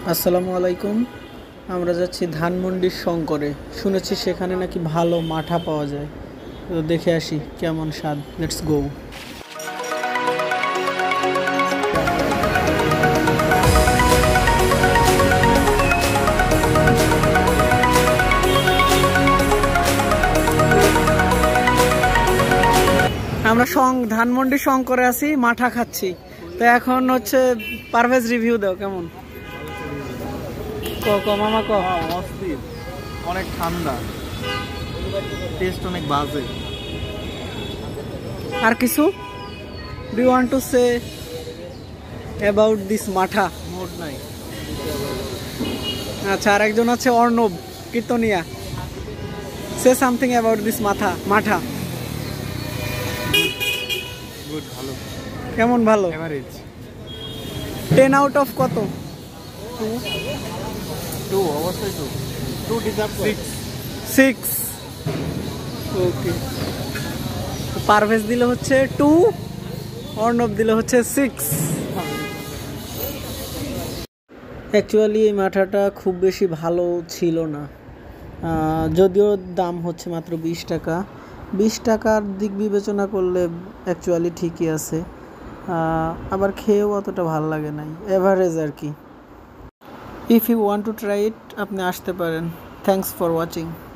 আসসালামু আলাইকুম। আমরা যাচ্ছি ধানমন্ডির শঙ্করে। শুনেছি সেখানে নাকি ভালো মাঠা পাওয়া যায়, তো দেখে আসি কেমন স্বাদ। Let's go. আমরা ধানমন্ডি শঙ্করে আছি, মাঠা খাচ্ছি। তো এখন হচ্ছে পারভেজ রিভিউ দাও কেমন। মামা অস্থির, অনেক ঠান্ডা, টেস্ট অনেক বাজে। আর কিছু do you want to say about this মাঠা? মোট নাই। আচ্ছা, আর একজন আছে অর্ণব কীর্তনিয়া। সে সামথিং অ্যাবাউট দিস মাঠা। গুড, ভালো। কেমন ভালো? এভারেজ। 10 আউট অফ কত? 2 অবশ্যই 2 ডিজার্ভ 6। ওকে, পারভেজ দিলে হচ্ছে 2, অর্ণব দিলে হচ্ছে 6। অ্যাকচুয়ালি এই মাঠাটা খুব বেশি ভালো ছিল না, যদিও দাম হচ্ছে মাত্র 20 টাকা। 20 টাকার দিক বিবেচনা করলে অ্যাকচুয়ালি ঠিকই আছে, আবার খেয়েও অতটা ভালো লাগে নাই, এভারেজ আর কি। If you want to try it, আপনি আসতে পারেন। Thanks for watching.